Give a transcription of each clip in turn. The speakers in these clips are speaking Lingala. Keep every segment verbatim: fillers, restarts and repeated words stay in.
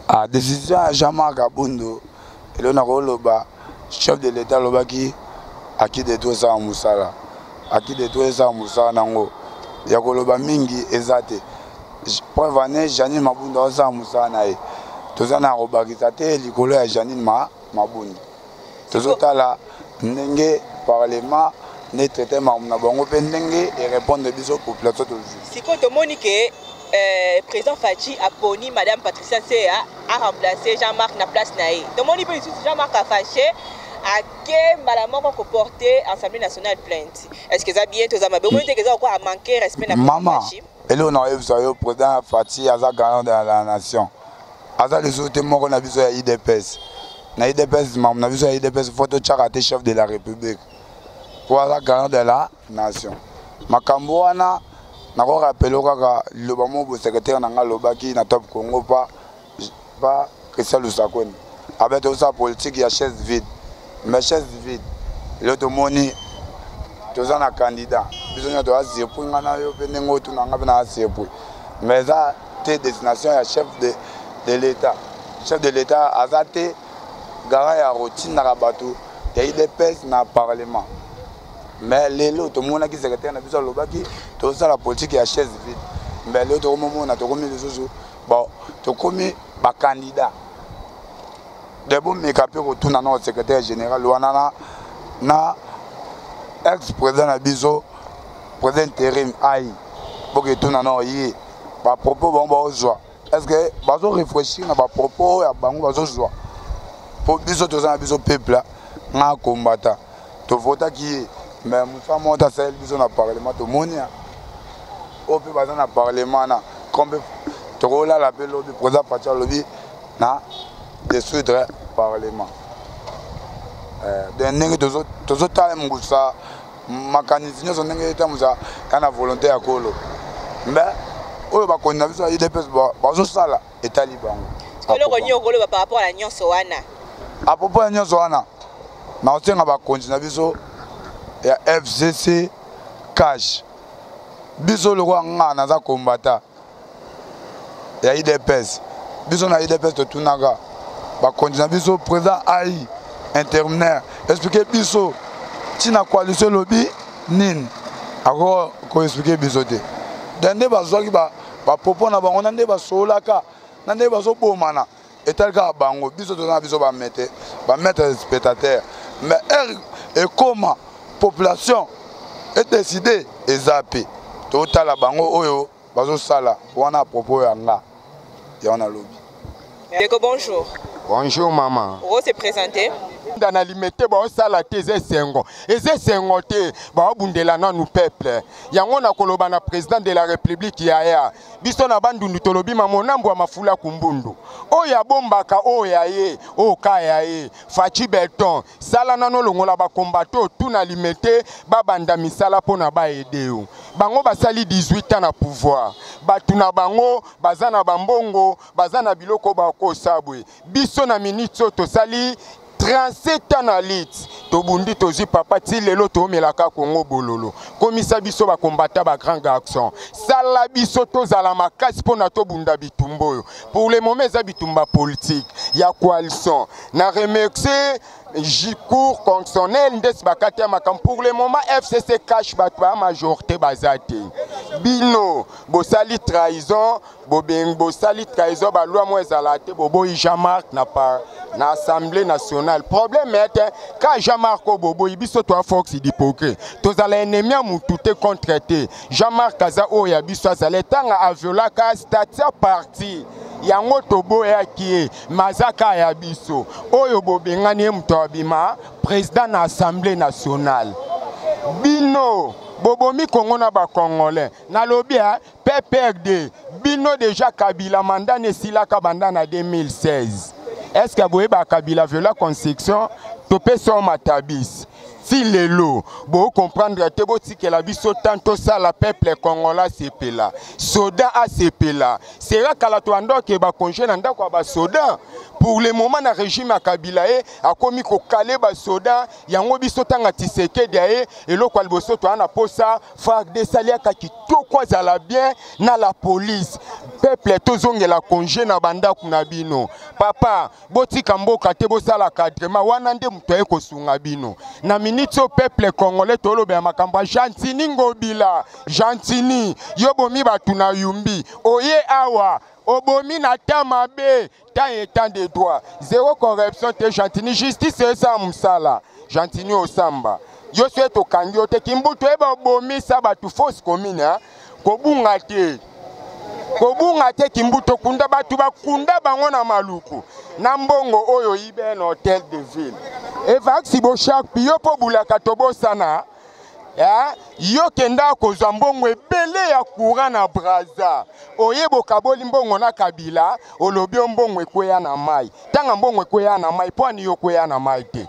La décision de Jean-Marc Abondo, et le chef de l'État qui a qui détruit ça à Moussala. A qui détruit ça à Moussala nango. Il y a koloba mingi ezate. Preuve année Janine Mabunda ça à Moussala nae. Tout ça na robakisate likolo ya Janine ma Mabunda. Tout ça là ndenge parlement ne traité ma na bango pe ndenge et répondre biso population toujours. Si quand Monique Euh, président Fachi a poni Madame Patricia Sea a remplacé Jean-Marc na place naï. Donc mon niveau Jean-Marc a fâché à que Madame a comporté Assemblée nationale plainte. Est-ce que ça bien tous ama bon que ça quoi a manqué respect na maman. Et là on a eu ça le président Fachi a gagnant dans la nation. Asa les autres morts on a vu ça I D P S. Na I D P S on a vu ça I D P S photo charité chef de la République. Pour la gagnant de la nation. Makambo wana nako rappelé kaka loba mo secrétaire nanga lobaki na top Congo pas pas Christian Lusakoni avec tout ça politique ya chaise vide mais chaise vide l'autre moni tous en candidat besoin de asie pour ngana yo pe nengo tu nanga na asie pour mais ça té destination ya chef de de l'état chef de l'état azate gara ya routine na bato ya I D P S na parlement. Mais les autres, tout le monde qui secrétaire n'a besoin de l'obaki, tout ça la politique est à chaise vide. Mais les autres, au moment où on a commis les autres, bon, tu as commis des candidats. De bon, mais quand on retourne à notre secrétaire général, on a na ex-président Abiso, président intérim Aïe, pour que tout le monde y à propos bon bon joie. Est-ce que bazo réfléchir à propos à bango bazo joie. Pour Biso tout ça Biso peuple là, combattant. Tu votes qui est mais Moussa monte à celle qui est dans le Parlement, tout le monde. Au plus bas dans le Parlement, comme tu roules à la paix, le président Pacha Lobby, de suite le Parlement. Donc, tous les autres, ça, ma candidature, c'est une volonté à Kolo. Mais, on va connaître ça, il y a des personnes qui sont et talibans. Est-ce que vous par rapport à la Nyon Soana? À propos de la Nyon Soana, on va continuer. Il y a F C C cash. Biso le roi nga za combattant. Il y a I D P S. Biso na I D P S de Tunaga. Ba continuer biso président Aïe interminaire. Expliquer biso tina coalition lobby nin. Ako ko expliquer biso te. Dende ba zoki ba ba popo na bango nande ba solaka. Nande ba so bomana. Et tel ka bango biso to na biso ba mettre ba mettre spectateur. Mais et comment population est décidée et zappée. Tout à la bango oyo bazo sala wana à propos yanga et on a lobby. Bonjour. Bonjour maman. Vous se présenter. Dans la limite ba sala teze sengo. Eze sengo te ba bundela na nous peuple. Yango na koloba na président de la République ya ya. Biso na bandundu tolobi mamonambo ya mafula kumbundu. Oya bombaka oya ye, o kaya ye. Fachi Beton, sala nano longola ba combatto tout na limite ba banda misala pona ba edeu. Bango basali dix-huit ans na pouvoir. Batuna bango bazana bambongo, bazana biloko ba ko sabwe. Biso na minute to sali trente-sept ans na lit. Tobundi tozi papa ti lelo to melaka Congo bololo. Komisa biso ba combattre ba grand garçon. Sala biso to zala makasi pona to bunda bitumbo. Pour le moment za bitumba politique ya coalition. Na remercier Jicour constitutionnel ndes bakati ya makam pour le moment F C C cache batwa majorité bazate. Bino bosali trahison, bobeng bosali trahison ba loi mo ezalate bobo Jean-Marc na pas na Assemblée nationale. Problème est quand Jean-Marc bobo ibiso to fox d'hypocrite. Tozala ennemi mutu te contre te. Jean-Marc kaza o ya biso azala tanga aviola ka statia parti. Yango tobo ya kie mazaka ya biso oyo bobengani mto abima président na Assemblée nationale. Bino bobomi Congo na ba congolais na lobia P P R D bino déjà Kabila mandat ne silaka banda na deux mille seize. Est-ce que boye ba Kabila viola constitution topé son matabis ti lelo bo comprendre te bo ti que la biso tanto ça la peuple congolais c'est là soda a c'est là c'est là kala to ando ke ba congé na ndako ba soda pour le moment na régime ya Kabila e akomi ko kale ba soda yango biso tanga Tshisekedi e eloko liboso to ana posa fa de salia ka kitoko azala bien na la police peuple tozongela congé na banda kuna bino papa botika mboka te bosala cadrement wana nde muto e kosunga bino na minute au peuple congolais tolobe makamba Gentini ngobila Gentini yobomi batuna yumbi oye awa obomi na tamabe tant et tant de droits zéro corruption te Gentini justice esa musala Gentini osamba yo sveto kandio te kimbuto eba obomi sa batu fausse commune kobunga te kobunga te kimbuto kunda batu bakunda bango na maluku na mbongo oyo ibe na hôtel de ville evaxi bo chaque pio po bulaka tobosana ya yo kenda kozwa mbongo ebele ya courant na Braza oyebo kaboli mbongo na Kabila olobi mbongo ekweya na mai tanga mbongo ekweya na mai po ani yo kweya na mai te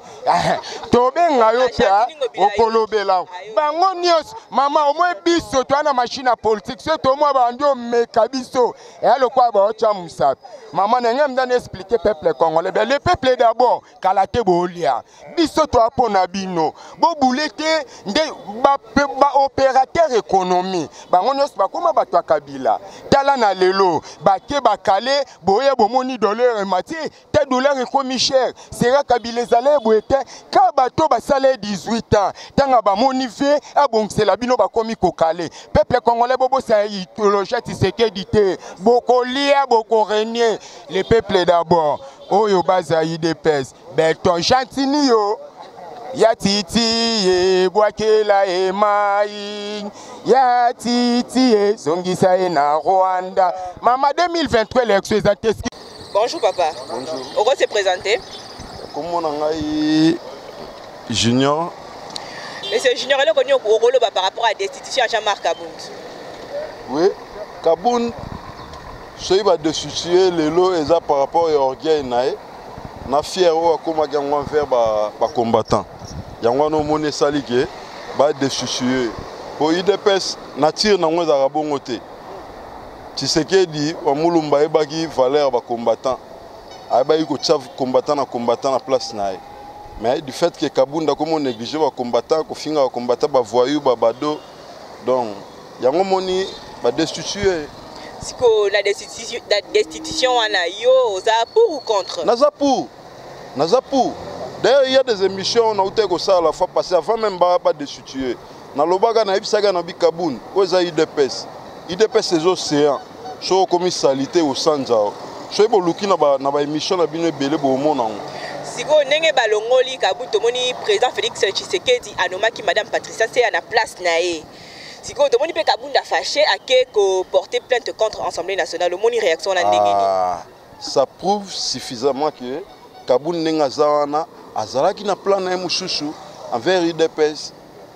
tobenga yo pe okolobela bango nyos mama omwe biso to ana machine politique so to mo ba ndio meka biso ya lokwa ba ocha musapi mama na ngam dan expliquer peuple congolais ben le peuple d'abord kala te bolia biso to apona bino bo boulete nde ba ba opérateur économie bango nyos ba koma bato Kabila tala na lelo ba ke ba kale boye bomoni dollar mati te dollar ekomi cher sera Kabila zale boete ka bato basale dix-huit ans tanga ba monife abongisela bino bakomi kokale peuple congolais bobo sa idéologie Tshisekedi te bokolia bokorenie le peuple d'abord oyo baza I D P S beton Gentini yo ya titi ye bwakela e mai ya titi ye zongisa e na Rwanda mama deux mille vingt-trois élection exacte. Bonjour papa. Bonjour. On va se présenter. Comment on a eu Junior? Monsieur Junior, est connu au rôle par rapport à la destitution à Jean-Marc Kabound. Oui, Kabound, ce qui va destituer les lots et ça par rapport à l'orgueil, na fier ou comme un gangwan vers les combattants. Yangwan no mone salike va destituer. Pour I D P S, nature na mwe za bongote. Tshisekedi wa mulumba ebaki valeur ba combattant. Aba iko tchaf combattant na combattant na place nae. Mais du fait que Kabound comme on négligé ba combattant ko finga ba combattant ba voyou ba bado donc yango moni ba destituer. Siko la destitution la destitution wana yo za pour ou contre? Naza pour. Naza pour. D'ailleurs il y a des émissions on a outé ko ça la fois passée avant même ba pas destituer. Na lobaga na ibisaga na bi Kabound oza I D P S. I D P S les océans. So comme salité au sanjao. So bo luki na ba na ba émission na bino belé bo mona. Siko nenge balongoli Kabound tomoni président Félix Tshisekedi anomaki madame Patricia c'est à la place nae. Siko tomoni pe Kabound a fâché à que ko porter plainte contre l'Assemblée nationale le moni réaction na ndengeni. Ah, ça prouve suffisamment que Kabound nenga zawana azalaki na plan na mususu envers I D P S.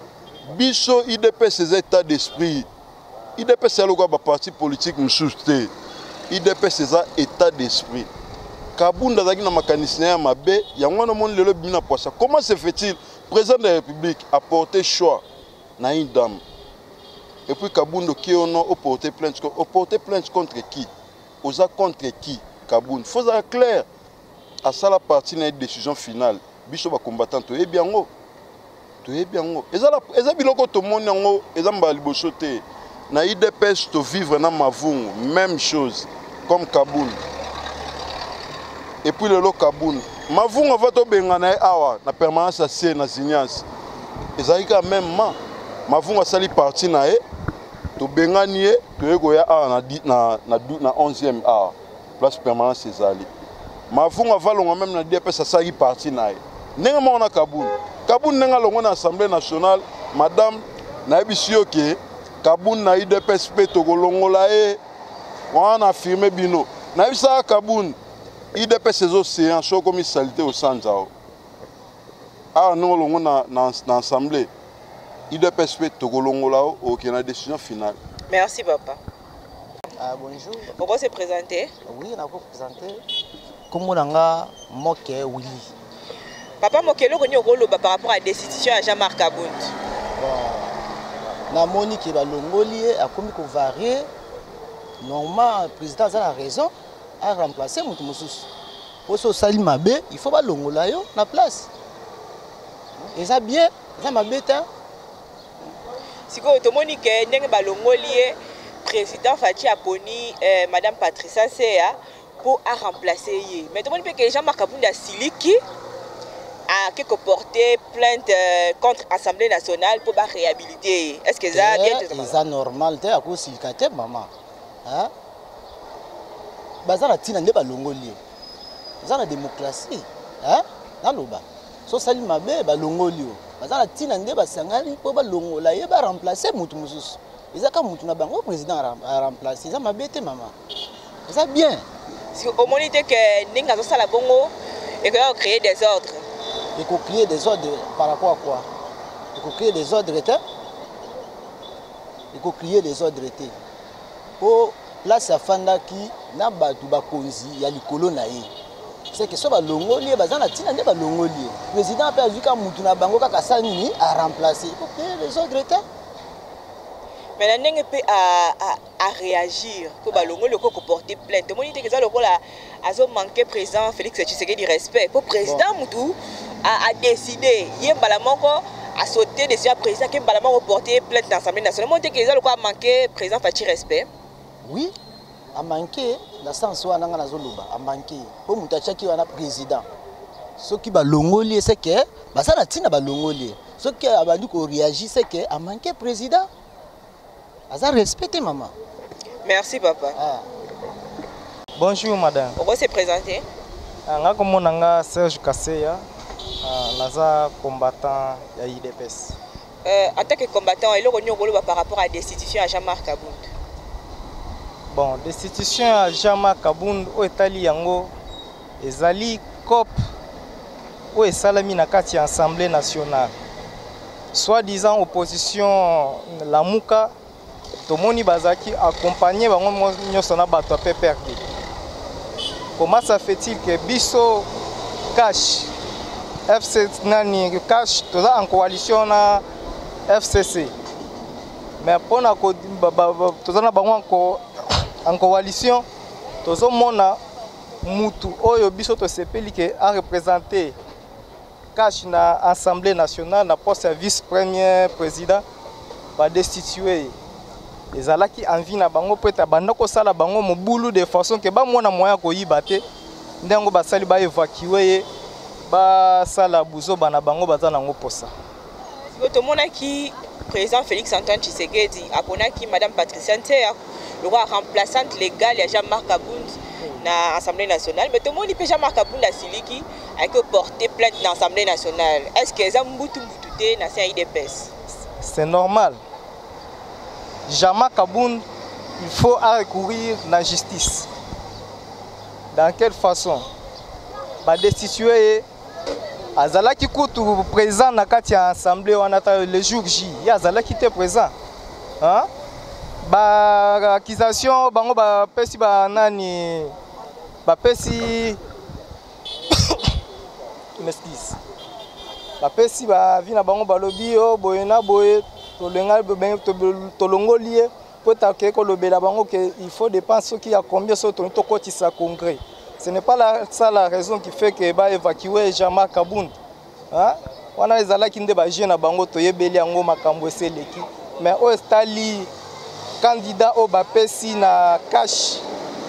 Biso I D P S ses états d'esprit. I D P S c'est le parti politique mususu te. I D P S ses états d'esprit. Kabound azalaki na mécanicien ya mabe yango na monde lelo bina poisa. Comment se fait-il président de la République a porté choix na une dame? Et puis Kabound qui on a porté plainte contre porté plainte contre qui? Osa contre qui? Kabound. Faut être clair. À ça la partie na décision finale. Biso ba combattant to bien ngo. To bien ngo. Eza la eza biloko to moni ngo eza mbali bosote. Na I D P S to vivre na mavungu, même chose comme Kabound. Et puis le lo Kabound. Mavungu va to benga na awa na permanence à na Zinias. Eza ika même ma. Mavungu sali parti na e to benga nie to ego ya awa na na na onzième awa. Place permanence ezali. Mavungu avalonga même na D P S sali parti na e. Nenga mona Kabound. Kabound nenga longo na Assemblée nationale, madame na ebisio ke Kabound na I D P S pe to golongola e wana affirmer bino. Na ebisa Kabound I D P S ces océans sont comme salité au sanjao. Ah non longo na na Assemblée. I D P S pe to golongola o ke na décision finale. Merci papa. Ah bonjour. On va se présenter. Oui, on va vous présenter. Comme on a moqué Willy. Papa Mokelo koni okolo par rapport à la destitution à Jean-Marc Kabound. Bon, na Monique ba longoli a komi ko varier. Normalement, le président a la raison à remplacer mutu mususu. Pour so sali mabe, il faut ba longola yo na place. Et ça bien, ça mabe ta. Si ko to Monique ndenge ba longoli président Fachi aponi eh, madame Patricia Seya pour à remplacer yé. Mais tout le monde peut que Jean-Marc Kabound a siliki a quelque porté plainte euh, contre l'Assemblée nationale pour la réhabiliter. Est-ce que ça c'est normal à cause silikate maman. Hein? Baza na tina nde ba longoli. Baza na démocratie. Hein? Na loba. So sali mabe ba longoli. Baza na tina nde ba sangani pour ba longola ye ba remplacer mutu mususu. Ezaka mutu na bango président a remplacer. Ça mabe te maman. Ça bien. Si au moment que ninga zo sala bongo et que va créer des ordres. Il faut créer des ordres par rapport à quoi? Il faut créer des ordres. Il faut créer des ordres. Pour place à Fanda qui n'a pas de bakonzi, il y a les colonnes. C'est que ça va longoli, bazana tina ne va longoli. Le président a perdu quand Moutouna Bango Kakasani a remplacé. Il faut créer des ordres. Mais la n'est pas à, à réagir pour ballongo le coup porter plainte. Tout le monde dit que ça le rôle a manqué président Félix Tshisekedi du respect. Pour président Moutou a, a décidé hier balamoko a sauté de ce président qui balamoko porter plainte dans l'Assemblée nationale. Moi dit que ça le coup a manqué président Fachi respect. Oui, a manqué dans le sens où on a zoluba a manqué. Pour Moutacha qui est président. Ce qui balongoli c'est que bah ça la tina balongoli. Ce qui a bandu qu'on réagit c'est que a manqué président. Aza respecté maman. Merci papa. Ah. Bonjour madame. Pourquoi se présenter? Nga komonanga Serge Kasseya, naza combattant ya I D P S. Euh, en tant que combattant, il y a par rapport à la destitution à Jean-Marc Kabound. Bon, destitution à Jean-Marc Kabound au Italie yango ezali cop au esalami na kati ya Assemblée nationale. Soi-disant opposition la Mouka Tomoni Bazaki accompagné bango nyoso na bato pe perdu. Comment ça fait-il que biso cash F C nani cash toza en coalition na F C C. Mais pona ko toza na bango en coalition tozo mona mutu oyo biso to sepeli ke a représenter cash na Assemblée nationale na poste de vice-premier président va destituer. Les alaki envie na bango peut-être bandako sala bango mobulu de façon que ba mona moya ko yibate ndengo basali ba évacuer ba sala buzo bana bango bazana ngo posa. Tout le monde qui président Félix Antoine Tshisekedi a qui madame Patricia Nteya le roi remplaçante légale ya Jean-Marc Kabound na Assemblée nationale mais tout le monde peut Jean-Marc Kabound a siliki a que porter plainte dans l'Assemblée nationale. Est-ce que ça mbutu mbutute na I D P S? C'est normal. Jean-Marc Kabound, il faut recourir à la justice. Dans quelle façon? Bah destituer Azala qui coûte présent dans l'Assemblée le jour J. Azala qui était présent. Hein? Bah accusation, bango ba pesi ba nani, ba pesi, m'excuse. Ba pesi ba vina bango ba lobby oh boyena boye. Tolongoli pour t'accueillir que le bélabango il faut dépenser qui a combien sur ton côté ça congrès. Ce n'est pas la, ça la raison qui fait que va évacuer Jean-Marc Kabound. Hein? On a les ala qui ne débat jeune à bango toye beli ango makambo seleki. Mais au stali candidat au bapesi na cash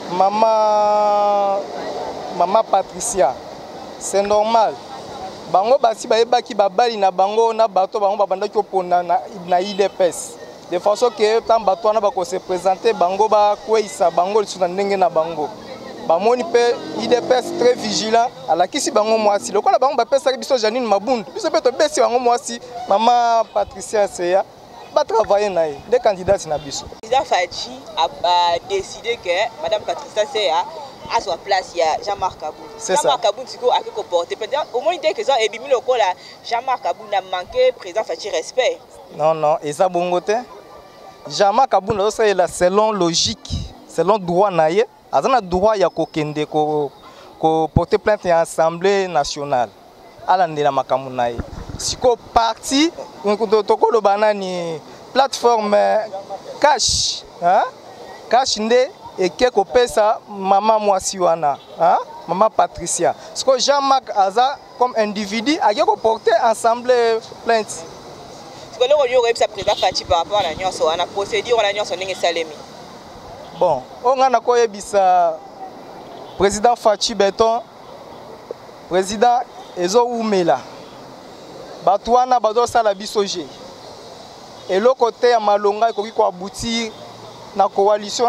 maman maman Patricia. C'est normal. Bango basi baeba ki babali na bango na bato bango babanda ki opona na na I D P S de façon que tant bato na ba ko se présenter bango ba kwesa bango lisuna ndenge na bango bamoni pe I D P S très vigilant ala kisi bango mwasi lokola bango ba pesa biso Janine Mabundu biso pe to besi bango mwasi maman Patricia Seya ba travailler na des candidats na biso. Président Fachi a décidé que madame Patricia Seya à sa place, il y a Jean-Marc Kabound. Jean-Marc Kabound, a que comporter. Au moins, il dit que ça, et Jean-Marc Kabound a manqué président Fachi respect. Non, non, et ça, bon côté. Jean-Marc Kabound, c'est selon logique, selon droit, il y a droit à kokende, ko porter plainte à l'Assemblée nationale. alandela makambo na ye. Siko parti tokoloba nani plateforme cash, hein? Cash nde eke kopesa mama mwasi wana, hein? Maman Patricia. Ce que Jean-Marc Aza, comme individu, a porté ensemble plainte. Ce que l'on a eu président Fachi par rapport à la nuance, on a procédé, on a nuance, on a salemi. Bon, on a eu le président Fachi Béton, président Ezo Oumela, Batouana Bado Salabisoje. Et l'autre côté, à Malonga, il faut aboutir dans la coalition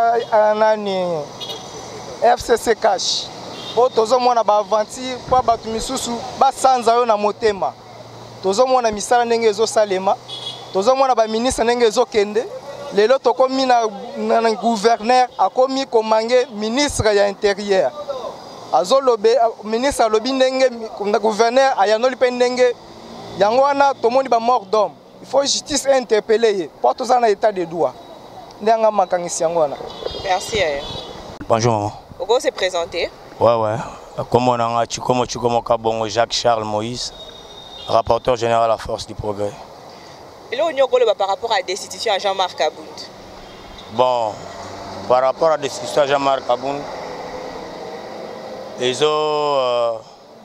F C C Cash. Po tozo mwana ba aventure po batu misusu ba sanza yo na motema. Tozo mwana misala ndenge ezo salema. Tozo mwana ba ministre ndenge ezo kende. Lelo tokomi na, na gouverneur akomi komange ministre ya intérieur. Azo lobe ministre lobi ndenge na gouverneur ayanoli pe ndenge yango wana tomoni ba mort d'homme. Il faut justice interpeller po toza na état de droit. Ndanga makangisi yango wana. Merci. Bonjour maman. Pourquoi se présenter? Ouais, ouais. Comme on a Chikomo Chikomo Kabongo, Jacques-Charles Moïse, rapporteur général à la Force du Progrès. Et là, on a par rapport à la destitution à Jean-Marc Kabound. Bon, par rapport à la destitution à Jean-Marc Kabound, ils ont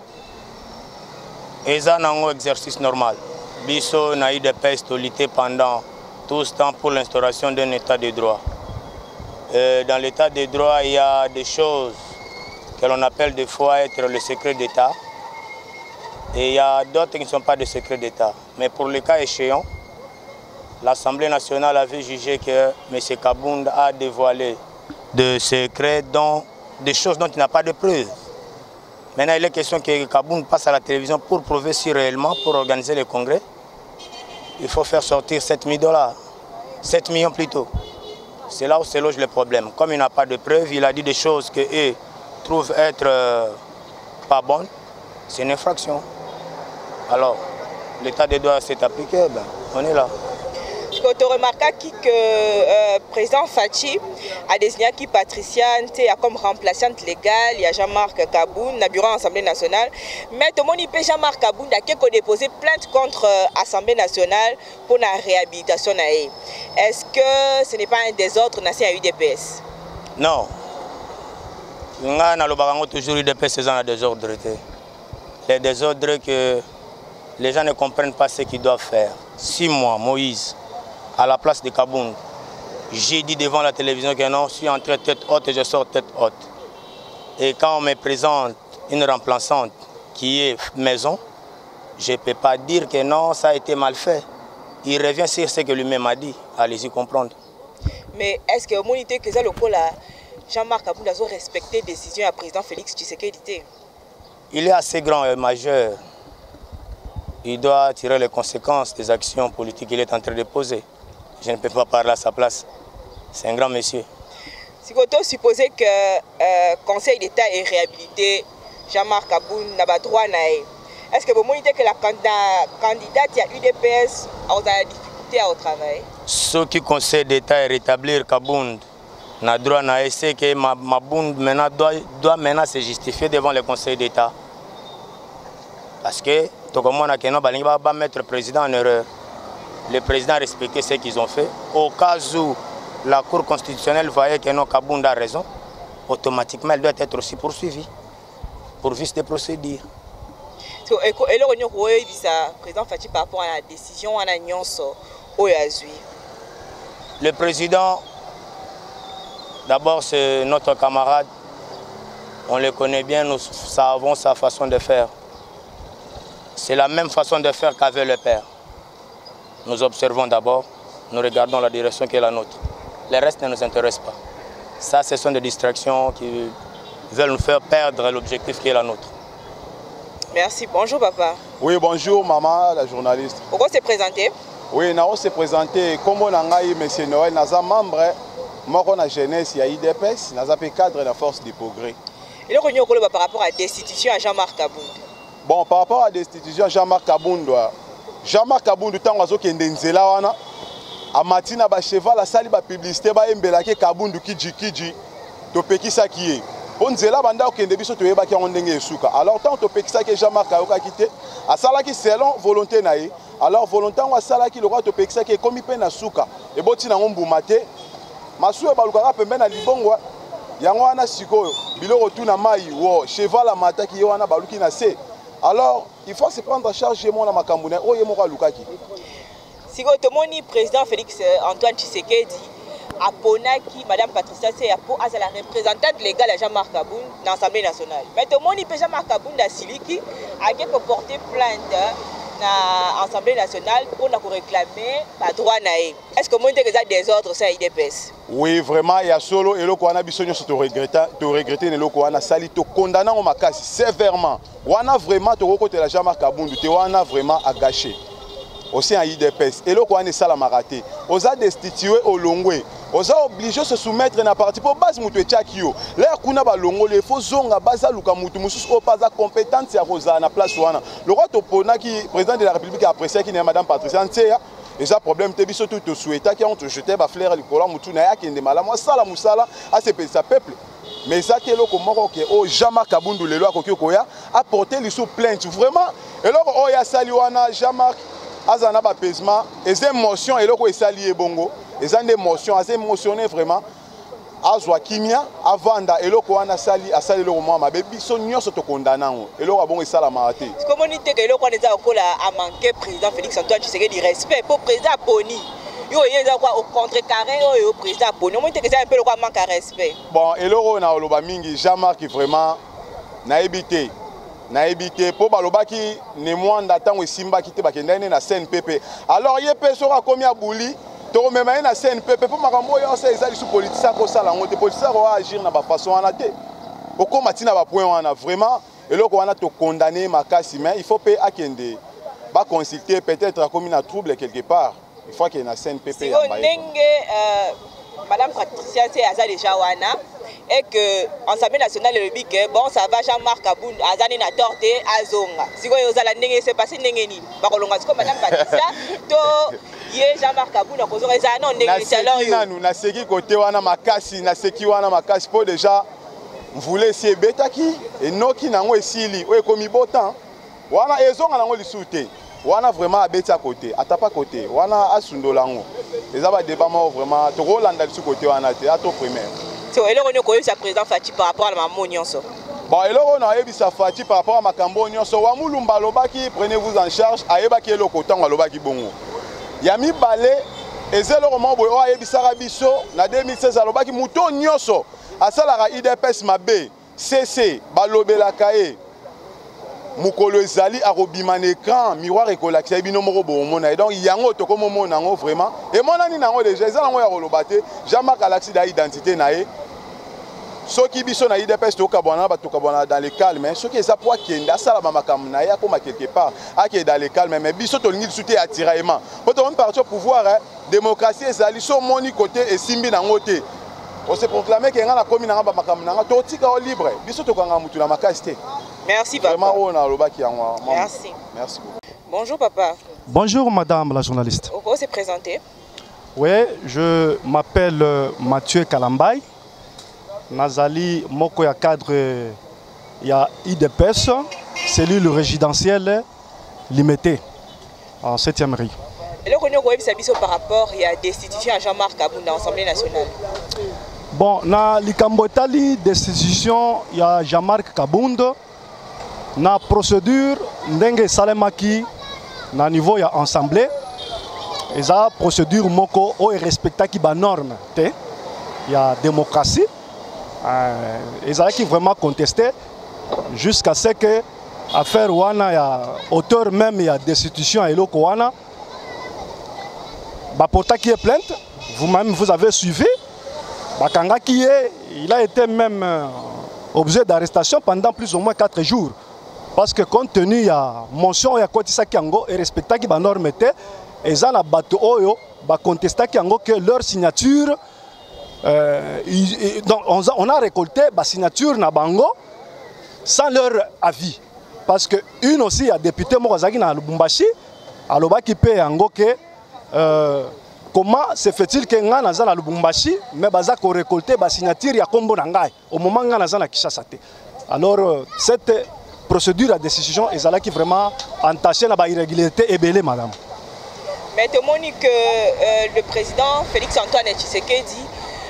un exercice normal. Bisso n'a eu de pestolité pendant tout ce temps pour l'instauration d'un état de droit. Et dans l'état de droit, il y a des choses que l'on appelle des fois être le secret d'État. Et il y a d'autres qui ne sont pas de secret d'État. Mais pour le cas échéant, l'Assemblée nationale avait jugé que M. Kabound a dévoilé des secrets, dont, des choses dont il n'a pas de preuves. Maintenant, il est question que Kabound passe à la télévision pour prouver si réellement, pour organiser le congrès, il faut faire sortir sept mille dollars, sept millions plutôt. C'est là où se loge le problème. Comme il n'a pas de preuves, il a dit des choses qu'eux trouvent être euh, pas bonnes. C'est une infraction. Alors, l'état de droit s'est appliqué, ben, on est là. Tu as remarqué que le euh, président Fachi a désigné qui Patricia comme remplaçante légale, il y a Jean-Marc Kabound, dans le bureau de l'Assemblée nationale. Mais tout le monde peut Jean-Marc Kabound a déposé plainte contre l'Assemblée nationale pour la réhabilitation. Est-ce que ce n'est pas un désordre dans la U D P S? Non. Nous avons toujours eu des U D P S dans le désordre. Les désordres que les gens ne comprennent pas ce qu'ils doivent faire. Si moi, Moïse, à la place de Kabound, j'ai dit devant la télévision que non, je suis entré tête haute et je sors tête haute. Et quand on me présente une remplaçante qui est maison, je ne peux pas dire que non, ça a été mal fait. Il revient sur ce que lui-même a dit. Allez-y comprendre. Mais est-ce que au moment que ça, le Jean-Marc Kabound a respecté la décision du président Félix Tshisekedi? Il est assez grand et majeur. Il doit tirer les conséquences des actions politiques qu'il est en train de poser. Je ne peux pas parler à sa place. C'est un grand monsieur. Si vous supposez que le euh, Conseil d'État est réhabilité, Jean-Marc Kabound n'a pas droit, est-ce que vous montrez que la candidate à U D P S a des difficultés au travail? Ce qui Conseil d'État est rétablir Kabound n'a droit à c'est que Mabound maintenant doit, doit maintenant se justifier devant le Conseil d'État. Parce que tout le monde a pas mettre le président en erreur. Le président a respecté ce qu'ils ont fait. Au cas où la Cour constitutionnelle voyait que non, Kabound a raison, automatiquement elle doit être aussi poursuivie pour vice de procédure. Et le président Fachi par rapport à la décision en alliance au Yazui. Le président, d'abord c'est notre camarade, on le connaît bien, nous savons sa façon de faire. C'est la même façon de faire qu'avait le père. Nous observons d'abord, nous regardons la direction qui est la nôtre. Le reste ne nous intéresse pas. Ça, ce sont des distractions qui veulent nous faire perdre l'objectif qui est la nôtre. Merci. Bonjour papa. Oui, bonjour maman, la journaliste. Pourquoi s'est présenté? Oui, nous s'est présenté comme on a eu M. Noël, nous sommes membres de la jeunesse, il y a I D P S, nous sommes cadre de la Force du Progrès. Et le rôle par rapport à la destitution à Jean-Marc Kabound? Bon, par rapport à la destitution à Jean-Marc Kabound, Jean-Marc Kabound, tant que Ndenzela wana, a matina ba cheval a sali ba publicité ba embelake Kabound kiji kiji, to peki sa kiye. On nzela banda okende biso toyebaki yango ndenge esuka. Alors tant topekisaki Jean-Marc ayokaki te asalaki selon volonté na ye. Alors volonté ngo asalaki lokwa topekisaki ekomi pe na suka eboti nango mbuma te masuwa balukaka pembeni na libongo yango wana sikoyo biloko tuna mai wo cheval amataki ye wana baluki na se. Alors il faut se prendre en charge ye mona makambo na oyo moko alukaki. Sikoyo tomoni président Félix Antoine Tshisekedi aponaki Madame Patricia Seya pour être la représentante légale de Jean-Marc Kabound dans l'Assemblée nationale. Mais tout le monde peut Jean-Marc Kabound à Siliki a porter plainte dans l'Assemblée nationale pour nous réclamer le droit naïf. Est-ce que vous avez des ordres sur l'I D P S? Oui, vraiment, il y a solo et le Kouana Bissonio se regretter et le Kouana Sali te condamnant au Makasi sévèrement. On a vraiment te recoté la Jean-Marc Kabound, te on a vraiment à gâcher. Aussi un I D P S. Et le Kouana Salama raté. On a destitué au Longwe. On a obligé de se soumettre à la partie pour base mutu tchakio. Là kuna ba longo le faut zonga baza luka mutu musus o pas compétence ya rosa na place wana. Le roi topona qui président de la République a apprécié qui n'est madame Patricia Nseya. Et ça problème te biso tout te souhaita qui ont te jeté ba fleur le cola mutu na ya qui ndé mala moi sala musala à ce peuple. Mais ça qui est le comment que o Jean-Marc Kabound le loi kokyo koya a porté les sous plainte vraiment. Et là o ya saliwana Jean-Marc azana ba pesement et ces émotions et le ko esali bongo. Et ont des émotions, assez émotionné vraiment. Azwa kimia, avanda, et le koana sali, a sali le roman, ma bébé, son nion se te condamnant. Et le rabon est salamaraté. Comment on dit que le koana a manqué président Félix Antoine Tshisekedi du respect pour président Poni? Yo, il y a quoi au contrecarré au président Poni? On dit que c'est un peu le quoi manque de respect. Bon, et le rona au loba mingi, Jean-Marc vraiment n'a évité. Na évité pour balobaki ne moins d'attendre simba qui te bakendane na C N P P. Alors il peut sera commis à bouli. To même na C N P P pour makambo yo ça ezali sous politique ko sala ngote politique ko agir na ba façon wana te. Oko matina ba point wana vraiment et là ko wana to condamner makasi mais il faut pas akende ba consulter peut-être comme na trouble quelque part. Il faut que na C N P P ya ba. Si euh Madame Patricia Seya déjà wana et que l'Assemblée nationale le dit que bon ça va Jean-Marc Kabound azani na torte azonga. Si vous avez ndenge c'est passé ndenge ni ba kolonga siko Madame Patricia to ye Jean-Marc Kabound akozonga eza non ndenge salon yo. Nanu na seki côté wana makasi na seki wana makasi po déjà voulait si betaki et noki nango esili o ekomi botan wana ezonga nango lisute wana vraiment abeti à côté atapa côté wana asundolango eza ba débat mo vraiment to rolanda sur côté wana te ato primaire. Et là, on a président Fati par rapport à la Nyonso. Bon, et là, on a eu Fati par rapport à Makambo Nyonso. Wamulumba Lobaki, prenez-vous en charge. Aebaki le coton à Lobaki Bongo. Yami Balé, et c'est le moment où on a eu Sarabiso, en deux mille seize, à Lobaki Mouton Nyonso. À ça, la I D P S Mabé, C C, Balobé Lakae, Moukolo Zali, Arobiman écran, miroir et colaxi, Ebino Moro Bomona. Et donc, il y a un autre comme mon nango vraiment. Et mon ami nango déjà, ils ont un Rolobate, Jean-Marc Alaxi d'identité nae. Ceux qui sont dans l'I D P S dans le calme, ceux qui sont pour qui sont dans quelque part, qui dans le calme, mais ils sont dans le soutien attiraillement. Pour on partir au pouvoir, démocratie et ça, ils sont mon côté et simbi dans côté. On se proclame qu'il y a la commune dans la totika libre. Ils sont dans la makasté. Merci papa. Merci. Merci beaucoup. Bonjour papa. Bonjour madame la journaliste. Vous pouvez se présenter? Oui, je m'appelle Mathieu Kalambay. Nazali moko ya cadre ya I D P S, cellule résidentielle limitée en septième rue. Et là, on a par rapport à la destitution à Jean-Marc Kabound dans l'Assemblée nationale. Bon, na likambotali destitution ya Jean-Marc Kabound na procédure ndenge salemaki na niveau ya assemblée. Eza procédure moko o respectaki ba norme te ya démocratie. Euh, ils ont vraiment contesté jusqu'à ce que l'affaire Wana, ya auteur même ya destitution et l'autre Wana, Baporta qui est plainte, vous-même vous avez suivi, Bakanga qui est, il a été même euh, objet d'arrestation pendant plus ou moins quatre jours. Parce que compte tenu de la mention ya Kotisa Kiango et respectant qui norme était, ils ont battu Oyo, contesté que leur signature. Euh, donc on a, on a récolté la signature na bango sans leur avis parce que une aussi a député Morazaki na Lubumbashi alobaki pe yango ke euh, comment se fait-il que nga naza na Lubumbashi mais baza ko récolter ba signature ya kombo na ngai au moment nga naza na Kinshasa te. Alors euh, cette procédure à décision ezalaki vraiment entachée na ba irrégularité ebele madame. Mais tout le monde dit que euh, le président Félix Antoine Tshisekedi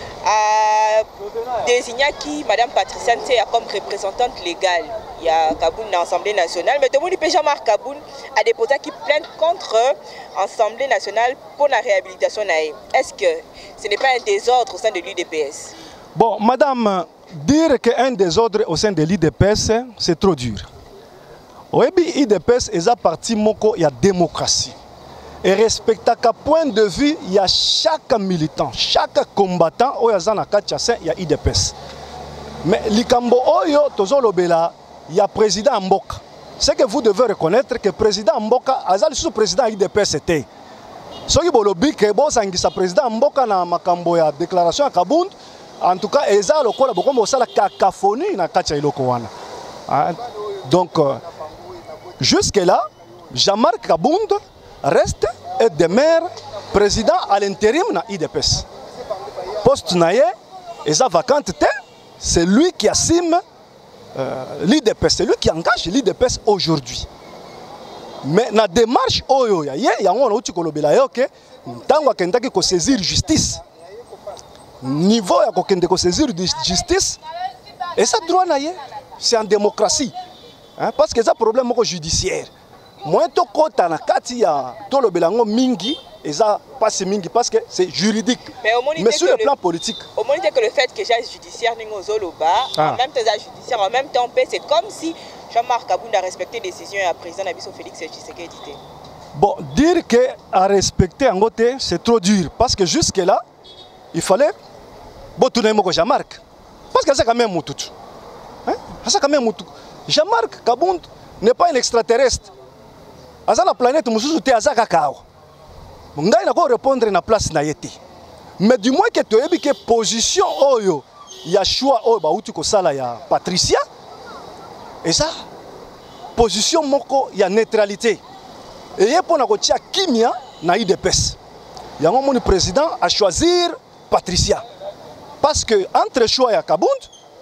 a désigné qui Madame Patricia Nseya comme représentante légale. Il y a Kaboun dans l'Assemblée nationale, mais tout le monde dit que Jean-Marc Kaboun a déposé qui plainte contre l'Assemblée nationale pour la réhabilitation. Est-ce que ce n'est pas un désordre au sein de l'U D P S? Bon, madame, dire qu'un désordre au sein de l'U D P S, c'est trop dur. Au l'U D P S, il y a parti moko, il y a démocratie. Et respectant qu'à point de vue, il y a chaque militant, chaque combattant, il y a I D P S. Mais likambo oyo tozo lobela, il y a président Mboka. C'est que vous devez reconnaître que le président Mboka, azali sous président I D P S était. Ce qui bolobi que bon sangisa président Mboka na makambo ya déclaration à Kabound, en tout cas eza lokola bokombo sala cacophonie na kacha iloko wana. Donc euh, jusque là, Jean-Marc Kabound reste et demeure président à l'intérim na I D P S. Poste naye eza vacante te, c'est lui qui assume euh, l'I D P S, c'est lui qui engage l'I D P S aujourd'hui. Mais na démarche oyo ya ye yango na uti kolobela yo ke ntango akendaki ko saisir justice. Niveau ya ko kende ko saisir justice et ça droit na ye, c'est en démocratie. Hein, parce que ça problème moko judiciaire. Moi, to kota na kati ya tolo belango mingi, et ça passe mingi parce que c'est juridique. Mais, Mais sur le plan le, politique. Au moins, que le fait que j'ai judiciaire ah. en même temps judiciaire, en même temps c'est comme si Jean-Marc Kabound a respecté les décisions et à président Nabiso Félix Tshisekedi. Bon, dire que à respecter en côté, c'est trop dur parce que jusque là, il fallait bon tourner mon Jean-Marc parce que c'est quand même moutou. Hein? C'est quand même moutou. Jean-Marc Kabound n'est pas un extraterrestre. Aza la planète mususu te aza kakao. Ngai na ko répondre na place na yeti. Mais du moins que tu yebi que position oyo ya choix oyo ba uti ko sala ya Patricia. Et ça position moko ya neutralité. Et ye pona ko tia kimia na I D P S. Yango moni président a choisir Patricia. Parce que entre choix ya Kabound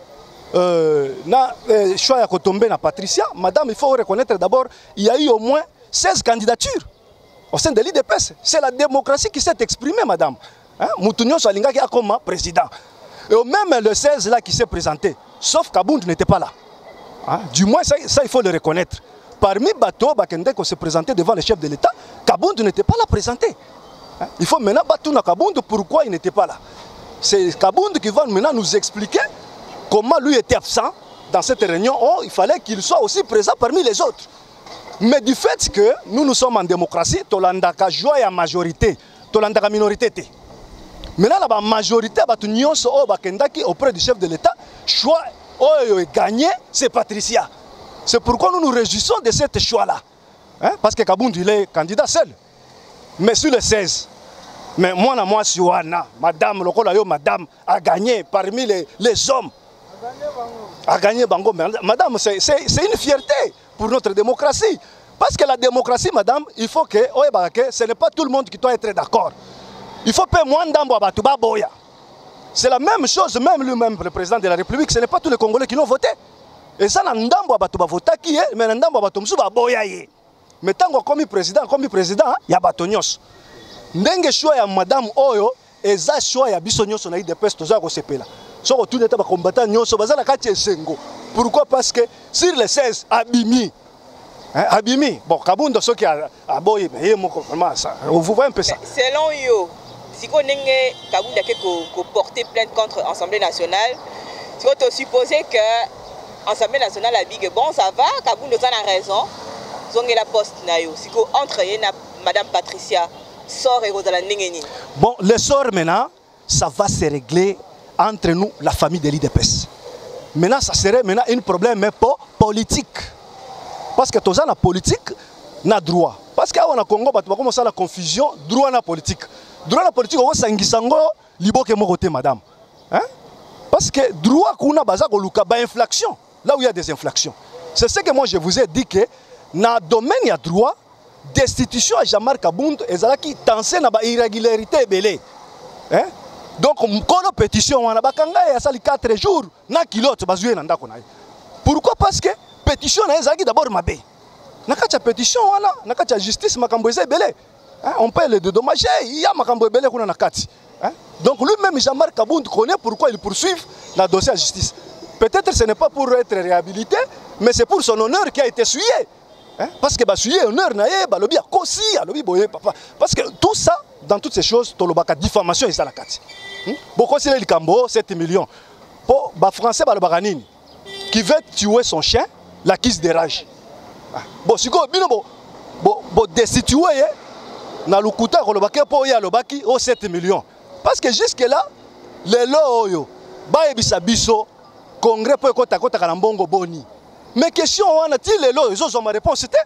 euh na euh, choix ya Kotombe na Patricia, madame il faut reconnaître d'abord il y a eu au moins seize candidatures au sein de l'I D P S. C'est la démocratie qui s'est exprimée, madame. Hein? Moutounion Salingaki a comme président. Et même le seize là qui s'est présenté, sauf Kabound n'était pas là. Hein? Du moins, ça, ça, il faut le reconnaître. Parmi Bato, Bakende, qui s'est présenté devant le chef de l'État, Kabound n'était pas là présenté. Hein? Il faut maintenant battre Kabound pourquoi il n'était pas là. C'est Kabound qui va maintenant nous expliquer comment lui était absent dans cette réunion. Oh, il fallait qu'il soit aussi présent parmi les autres. Mais du fait que nous, nous sommes en démocratie, tolandaka joie à majorité, tolandaka minorité. Maintenant, la majorité auprès du chef de l'État, choix gagné, c'est Patricia. C'est pourquoi nous nous réjouissons de ce choix-là. Hein? Parce que Kabound, il est candidat seul. Mais sur le seize, mais moi, moi, Siwana, madame, le madame, a gagné parmi les, les hommes. A gagné Bango. Madame, c'est une fierté pour notre démocratie. Parce que la démocratie, madame, il faut que, ce n'est pas tout le monde qui doit être d'accord. Il faut que moins boya. C'est la même chose, même lui-même, le président de la République, ce n'est pas tous les Congolais qui l'ont voté. Et ça, ndambo batu ba vota qui est, mais ndambo batu msu ba boya ye. Mais tant que comme président, comme président, il y a batonyos. Ndenge choix ya madame Oyo, et ça choix ya bisonyos na I D P S toza ko sepela. So tout n'était pas combattant nyoso bazala kati esengo. Pourquoi? Parce que sur les seize, Abimi, hein, Abimi, bon, Kabound, ceux qui a aboyé, mais vraiment ça. Vous voyez un peu ça. Selon yo, si on a Kabound a porté plainte contre l'Assemblée nationale, si on suppose que l'Assemblée nationale a dit que bon, ça va, Kabound a raison, ils ont la poste si on entre Madame Patricia sort et Rosaline Nengeni. Bon, le sort maintenant, ça va se régler entre nous, la famille de l'I D P S. Maintenant, ça serait maintenant un problème mais pas politique. Parce que tous la politique n'a droit. Parce qu'au Congo, on a commencé la confusion droit na politique. Droit na politique, on a sangisango liboke mo côté madame. Hein? Parce que droit qu'on a baza ko luka ba infraction. Là où il y a des infractions. C'est ce que moi je vous ai dit que dans le domaine il y a droit, destitution à Jean-Marc Kabound ezalaki tancé na ba irrégularité belé. Hein? Donc mkono pétition wana bakanga ya sali quatre jours na kilote bazué na ndako na. Pourquoi? Parce que pétition na ezalaki d'abord mabé. Nakacha pétition wana nakacha justice makambo eza belé. Hein? On peut le dédommager, il y a makambo belé kuna nakati. Hein? Donc lui-même Jean-Marc Kabound connaît pourquoi il poursuit la dossier à justice. Peut-être ce n'est pas pour être réhabilité, mais c'est pour son honneur qui a été souillé. Hein? Parce que bah souillé honneur naé, bah lobby a kosi, lobby boye papa. Parce que tout ça, dans toutes ces choses, tolobaka diffamation et ça la kati. Beaucoup c'est le Cambo, sept millions. Pour bah français bah le baranini qui veut tuer son chien, l'acquise de rage. Bon si quoi bino bo bo bo destituer na lukuta ko lobaka pour ya lobaki au sept millions. Parce que jusque là, les lots yo ba ebisa biso congrès pour kota kota kana mbongo boni. Mais question wana ti les lots ils ont ma réponse c'était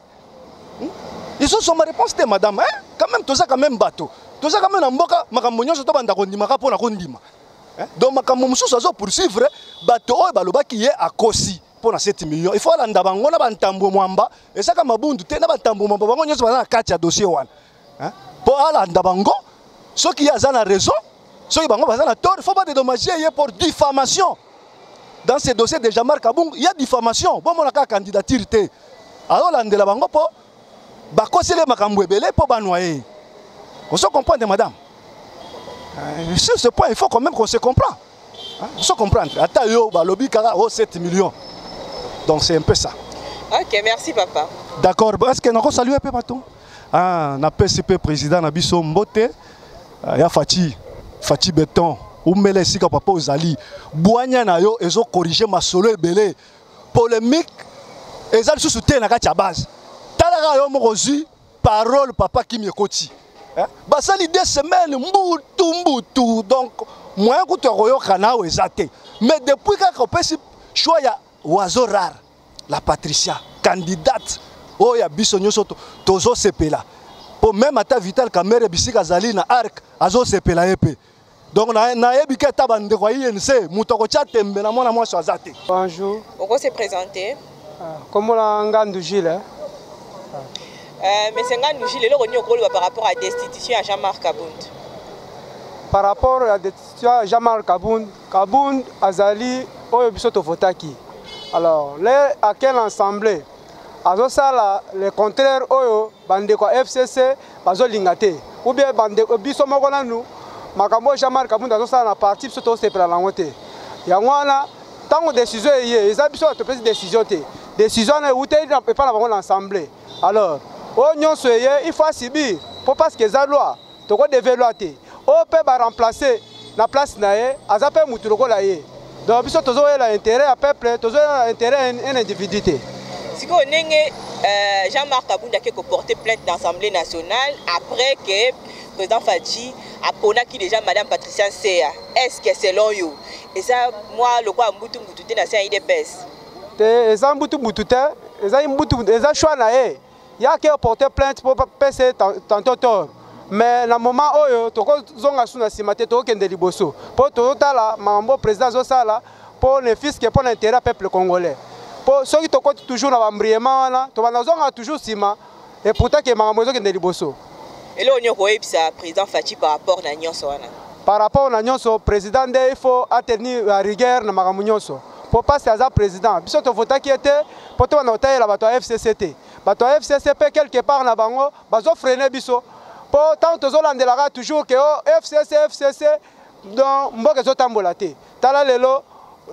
ils ont ma réponse c'était madame hein quand même tout ça quand même bateau. Tout ça quand même mboka makambo nyonso to banda kondima ka pona kondima. Donc makambo mususu azo poursuivre bateau oyo balobaki ye akosi pour sept millions. Il faut landa bango na bantambo mwamba et ça kama bundu te na bantambo mwamba bango nyonso bana kati ya dossier wana. Hein? Pour alanda bango ceux qui ont la raison, ceux qui ont la tort, il ne faut pas dédommager pour diffamation. Dans ce dossier de Jean-Marc Kabound, il y a diffamation. Bon, on a une candidature. Alors, on a la bango pour bakoser les makambo belé pour banoyer. On se comprend, madame. Sur ce point, il faut quand même qu'on se comprend. On se comprend. Attends, yo, ba lobby kara oh sept millions. Donc c'est un peu ça. Ok, merci papa. D'accord. Est-ce que nous saluons un peu partout? Ah, na P C P président na biso mbote. Ya Fati, Fati Béton, ou mele sika papa ozali. Boanya na yo ezo corriger ma solo ebele. Polémique, ezali sous te na kati ya base. Talaka yo mokozi parole papa qui me koti. Hein? Basali deux semaines mbutu mbutu donc moyen que tu royo kana o ezate. Mais depuis que opesi choix ya oiseau rare, la Patricia, candidate oh ya biso nyoso tozo sepela. Pour même à ta vital caméra bisika zali na arc azo sepela épée. Donc na na ebika tabande kwa I N C mutoko cha tembe na mona mwa swazate. Bonjour. Pourquoi se présenter? Comment la Ngandou Gilles? Euh mais c'est Ngandou Gilles le rôle par rapport à destitution à Jean-Marc Kabound. Par rapport à destitution à Jean-Marc Kabound, Kabound azali oyo biso to votaki. Alors, là à quelle assemblée? Azo sala le contraire oyo bande kwa F C C bazo lingate ou bien bande biso moko nanu makambo Jean-Marc Kabound azo sala na parti biso to sepela lango te yango wana tango décision ye eza biso to prise décision te décision na ute na pas na bango l'assemblée alors o nyonso ye il faut subir pour parce que za loi to ko devait loi te o peut ba remplacer na place na ye aza pe mutu lokola ye donc biso tozo la intérêt à peuple tozo la intérêt un individu te. Si vous avez Jean-Marc Kabound a porté plainte d'Assemblée nationale après que le président Fati a connu déjà Madame Patricia Nsea. Est-ce que selon vous, et ça, moi, le quoi Mboutou Mboutou dans un I D P S? Et ça, Mboutou Mboutou, et ça, Mboutou, et ça, choix là, il y a qui a porté plainte pour passer tantôt tort. Mais dans le moment où tu as zonga sous simate, tu as qu'un déliboso. Pour tout là, mon président Zosala, pour les fils qui pour l'intérêt du peuple congolais. Pour ceux qui sont toujours dans l'embrièment, tu vas toujours sima et pourtant que maman qui est liboso. Et là on y voit ça président Fati par rapport à Nyonso. Par rapport à Nyonso, président il faut tenir la rigueur na maman Nyonso. Pour passer à président, biso to vota qui était pour toi na hôtel la bato F C C T. Bato F C C P quelque part na bango, bazo freiner biso. Pour tant to zolandela toujours que F C C F C C donc mboka zo tambola te. Tala lelo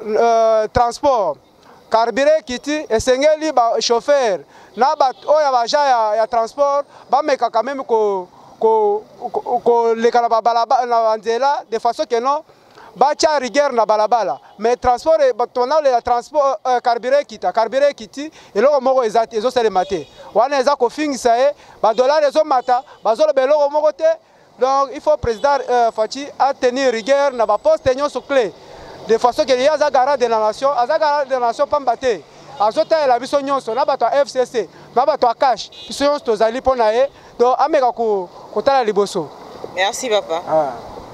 transport carburant kiti esengeli ba chauffeur na ba oya ba ja ya transport ba meka quand même ko ko ko le kala ba balaba na nzela de façon que non ba cha rigueur na balabala mais transport ba tona le transport carburant kita carburant kiti eloko moko ezati ezo sele maté wana eza ko fingisa e ba dollar ezo mata ba zo le beloko moko te donc il faut président Fati a tenir rigueur na ba poste nyonso clé de façon que les garants de la nation, les garants de la nation pas battre. Azota la biso nyonso na bato F C C, na bato cash, biso nyonso tozali pona e, donc ameka ko kotala liboso. Merci papa. Ah.